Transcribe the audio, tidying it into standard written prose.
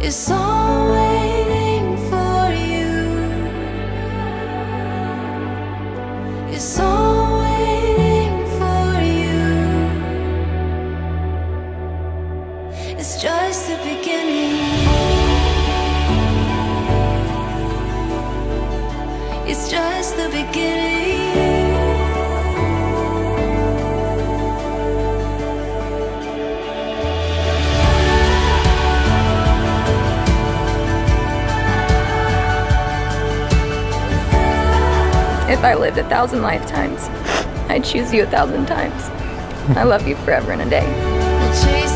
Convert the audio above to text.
It's all waiting for you. It's all waiting for you. It's just the beginning. It's just the beginning. If I lived 1,000 lifetimes, I'd choose you 1,000 times. I love you forever and a day. We'll chase